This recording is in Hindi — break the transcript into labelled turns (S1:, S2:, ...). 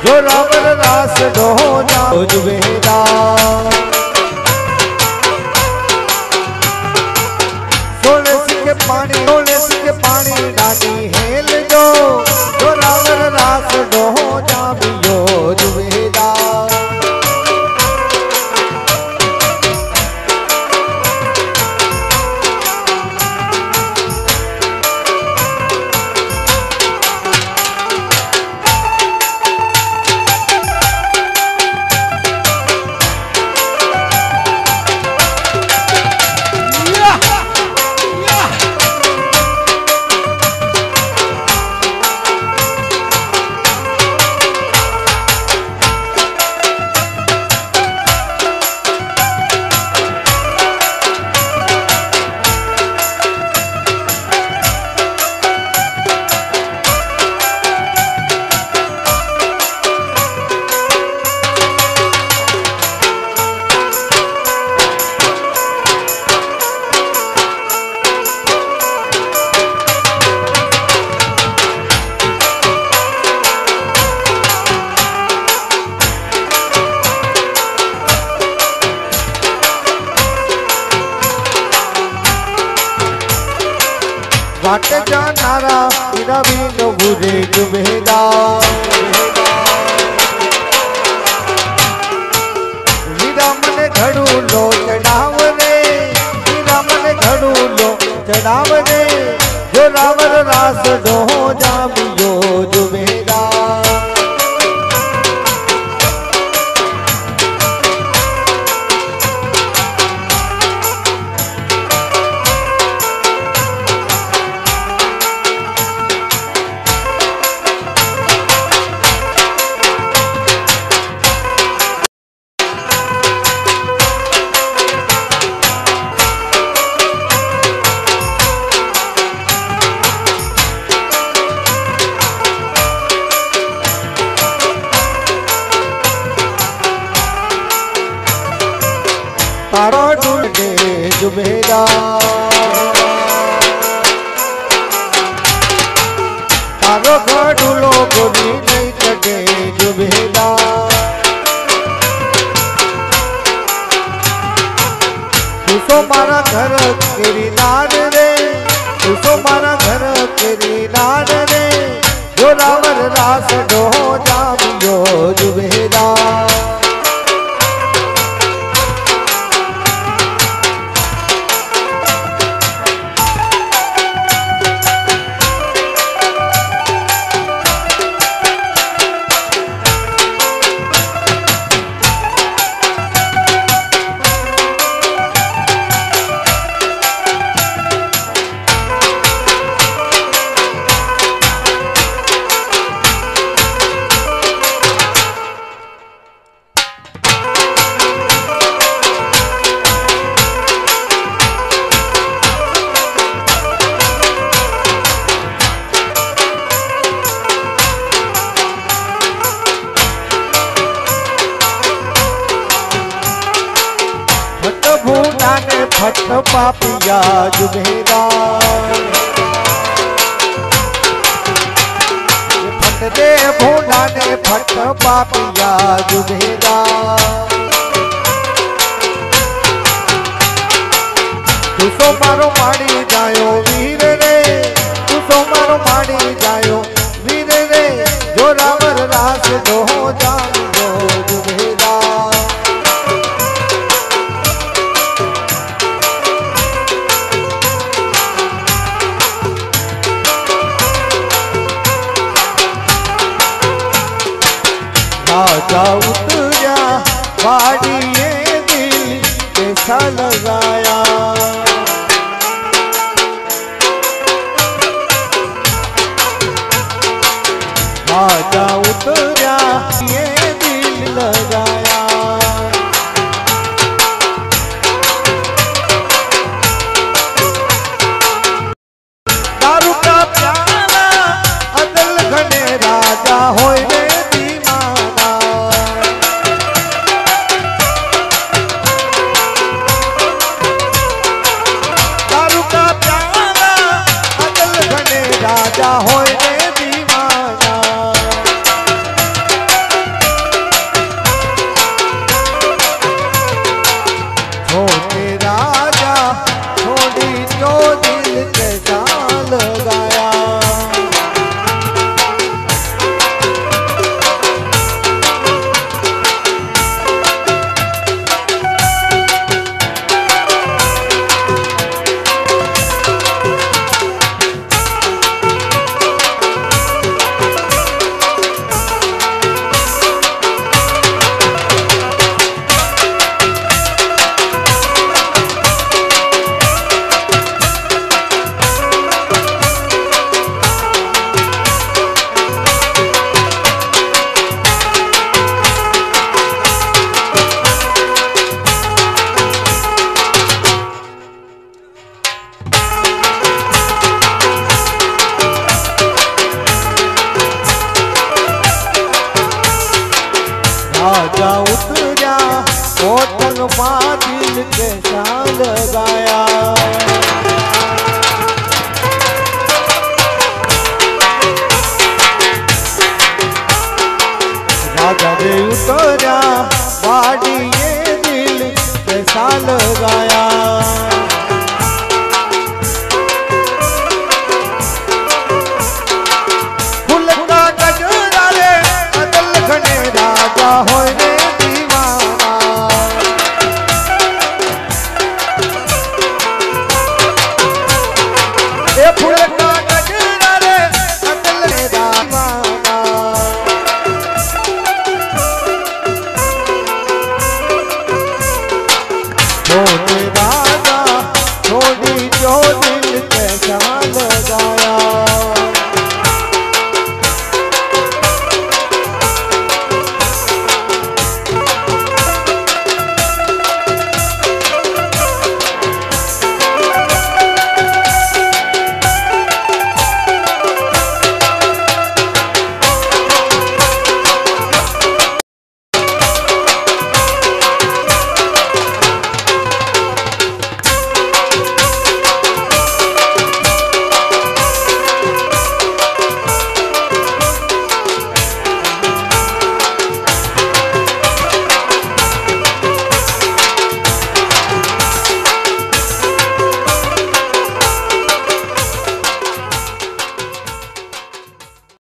S1: जो रावर रास डोहो जाओ जुबेदा। सोले सिके पानी डाली हेल जो रावर रास डोहो जामियो जुबेदा। वाट जानारा मेरा भी न बुरे जुबेदा। वीरा मन घड़ू लो चढ़ाव रे, वीरा मन घड़ू लो चढ़ाव रे, जो रावर रास डोहो जामियो जुबेदा। तारो ढूंढे जुबेदा। तारो ढूंढो गोरी नहीं चढ़े जुबेदा। तू सो मारा घर तेरी नार रे, तू सो मारा घर तेरी नार रे, जो रावर रास डोहो जामियो जुबेदा। फट पापिया जुबेदा। फट दे भूना ने फट पापिया जुबेदा। तू सो मारो माड़ी जायो वीर रे, तू सो मारो माड़ी जायो वीर रे, जो रावर रास डोहो जामियो जुबेदा। राजा उतरा वाड़िए दिल कैसा लगाया। राजा उतरा ये दिल लगाया। दारू का प्याला अदल घने राजा होए राजा होए रे दीवाना। राजा उतरा होटल मां दिल के साथ लगाया। राजा रे उतरा